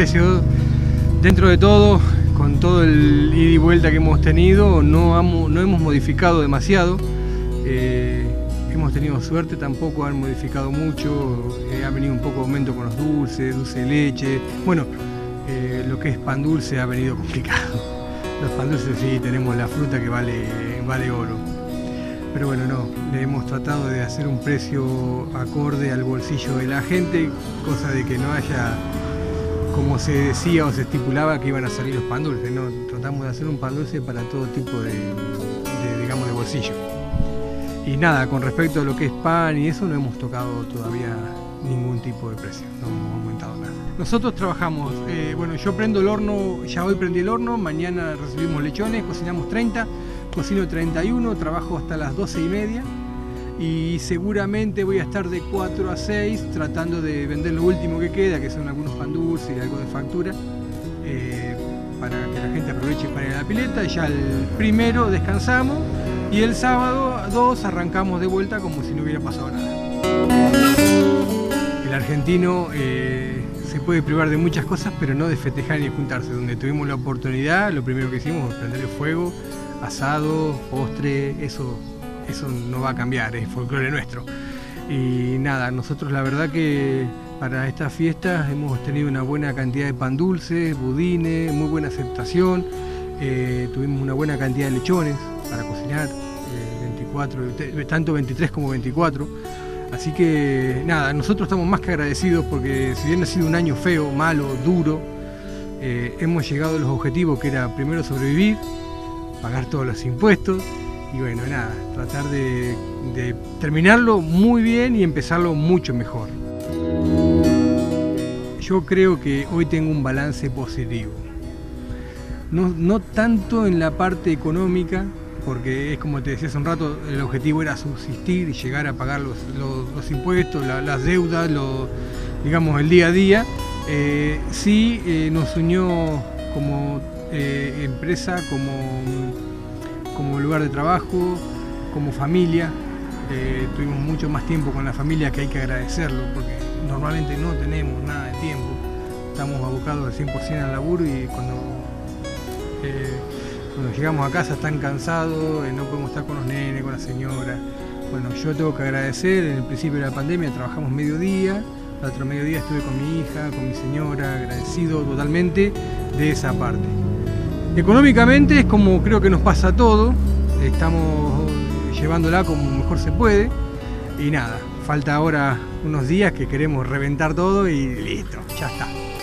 precios. Dentro de todo, con todo el ida y vuelta que hemos tenido, no hemos modificado demasiado. Hemos tenido suerte, tampoco han modificado mucho. Ha venido un poco de aumento con los dulces, dulce de leche. Bueno, lo que es pan dulce ha venido complicado. Los pan dulces sí, tenemos la fruta que vale oro. Pero bueno, no, le hemos tratado de hacer un precio acorde al bolsillo de la gente, cosa de que no haya, como se decía o se estipulaba, que iban a salir los pan dulces, ¿no? Tratamos de hacer un pan dulce para todo tipo digamos, de bolsillo. Y nada, con respecto a lo que es pan y eso, no hemos tocado todavía ningún tipo de precio, no hemos aumentado nada. Nosotros trabajamos, bueno, yo prendo el horno, ya hoy prendí el horno, mañana recibimos lechones, cocinamos 30, cocino 31, trabajo hasta las 12:30 y seguramente voy a estar de 4 a 6 tratando de vender lo último que queda, que son algunos pan dulces y algo de factura, para que la gente aproveche para ir a la pileta. Ya el primero descansamos y el sábado 2 arrancamos de vuelta como si no hubiera pasado nada. El argentino se puede privar de muchas cosas, pero no de festejar ni de juntarse. Donde tuvimos la oportunidad, lo primero que hicimos fue prender el fuego, asado, postre, eso no va a cambiar, es folclore nuestro. Y nada, nosotros la verdad que para estas fiestas hemos tenido una buena cantidad de pan dulces, budines, muy buena aceptación. Tuvimos una buena cantidad de lechones para cocinar, 24, tanto 23 como 24. Así que nada, nosotros estamos más que agradecidos porque si bien ha sido un año feo, malo, duro, hemos llegado a los objetivos que era primero sobrevivir, pagar todos los impuestos y bueno, nada, tratar de terminarlo muy bien y empezarlo mucho mejor. Yo creo que hoy tengo un balance positivo. No tanto en la parte económica, porque es como te decía hace un rato, el objetivo era subsistir y llegar a pagar los impuestos, las deudas, digamos el día a día. Sí nos unió como empresa, como lugar de trabajo, como familia. Tuvimos mucho más tiempo con la familia, que hay que agradecerlo, porque normalmente no tenemos nada de tiempo. Estamos abocados al 100% al laburo y cuando llegamos a casa están cansados, no podemos estar con los nenes, con la señora. Bueno, yo tengo que agradecer, en el principio de la pandemia trabajamos mediodía, el otro mediodía estuve con mi hija, con mi señora, agradecido totalmente de esa parte. Económicamente es como creo que nos pasa a todo, estamos llevándola como mejor se puede y nada, falta ahora unos días que queremos reventar todo y listo, ya está.